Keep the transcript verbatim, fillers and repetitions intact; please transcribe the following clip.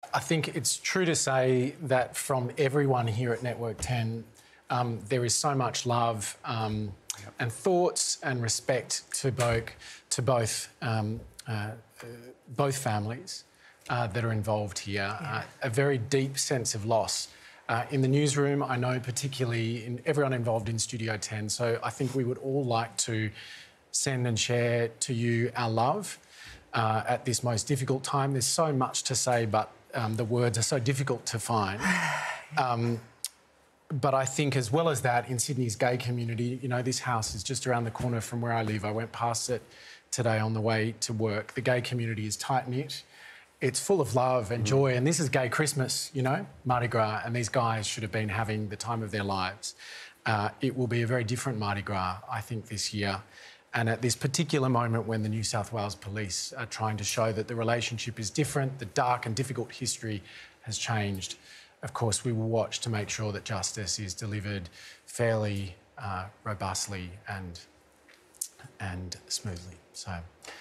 I think it's true to say that from everyone here at Network ten, um, there is so much love um, yep. and thoughts and respect to both, to both, um, uh, uh, both families uh, that are involved here. Yeah. Uh, a very deep sense of loss. Uh, in the newsroom, I know particularly in everyone involved in Studio ten, so I think we would all like to send and share to you our love uh, at this most difficult time. There's so much to say, but um, the words are so difficult to find. Um, but I think as well as that, in Sydney's gay community, you know, this house is just around the corner from where I live. I went past it today on the way to work. The gay community is tight-knit. It's full of love and joy, and this is gay Christmas, you know, Mardi Gras, and these guys should have been having the time of their lives. Uh, it will be a very different Mardi Gras, I think, this year. And at this particular moment when the New South Wales Police are trying to show that the relationship is different, the dark and difficult history has changed, of course, we will watch to make sure that justice is delivered fairly, uh, robustly and, and smoothly. So.